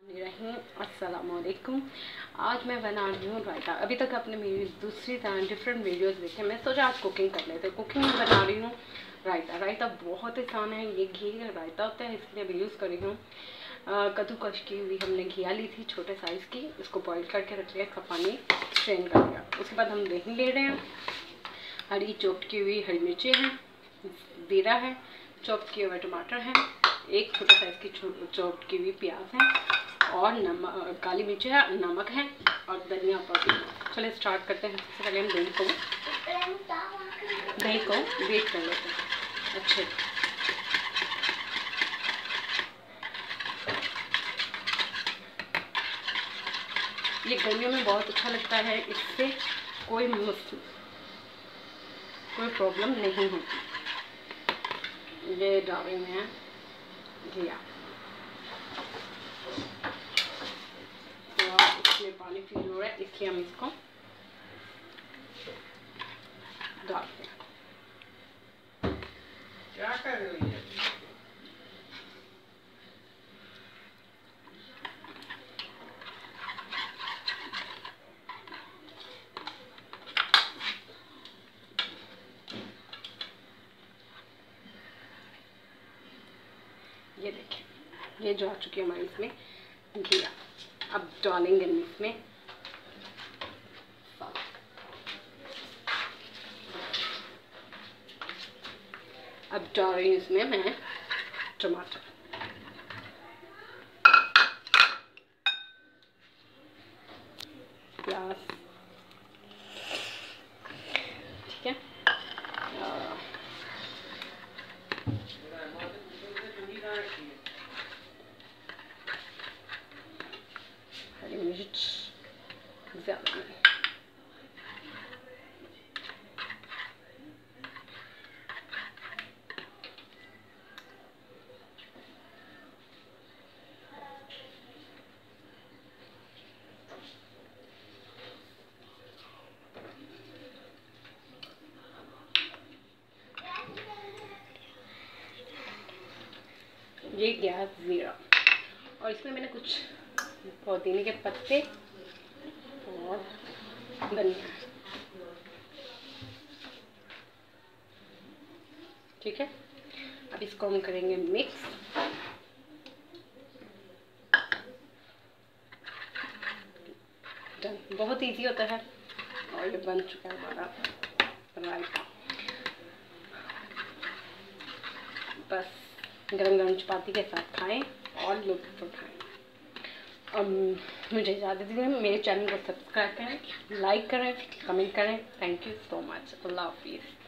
अस्सलामुअलैकुम। आज मैं बना रही हूँ रायता। अभी तक आपने मेरी दूसरी तरह डिफरेंट वीडियोस देखे, मैं सोचा आज कुकिंग कर लेते। कुकिंग में बना रही हूँ रायता। रायता बहुत आसान है, ये घी का रायता होता है, इसलिए मैं यूज़ कर रही हूँ। कद्दूकश की हुई हमने घिया ली थी छोटे साइज़ की, इसको बॉईल करके रख लिया, इसका पानी स्ट्रेन कर लिया। उसके बाद हम दही ले रहे हैं, हरी चॉप की हुई हरी मिर्ची हैं, जीरा है, चॉप किए हुए टमाटर हैं, एक छोटे साइज़ की चॉप की हुई प्याज है, और नमक, काली मिर्च है, नमक है और धनिया पाउडर। चलिए स्टार्ट करते हैं। सबसे पहले हम दही को वेट कर लेते हैं अच्छे। ये गर्मियों में बहुत अच्छा लगता है, इससे कोई प्रॉब्लम नहीं होती। ये डाल रही हैं घिया, इसमें पानी फील हो रहा है, इसलिए हम इसको डालते हैं। क्या कर रही है? ये देखें, ये जो आ चुकी है हमारी इसमें घिया। अब डालेंगे हम इसमें अब डाल रही हूँ इसमें मैं टमाटर, प्याज, ठीक है, हरी मिर्च ज़्यादा नहीं। ये गैस ज़ीरा, और इसमें मैंने कुछ पुदीने के पत्ते और धनिया, ठीक है। अब इसको हम करेंगे मिक्स। डन, बहुत इजी होता है और ये बन चुका है हमारा रायता। बस गरम गरम चपाती के साथ खाएं और लुत्फ़ उठाएं। मुझे इजाज़त दीजिए, मेरे चैनल को सब्सक्राइब करें, लाइक करें, कमेंट करें। Thank you so much. अल्लाह हाफिज़।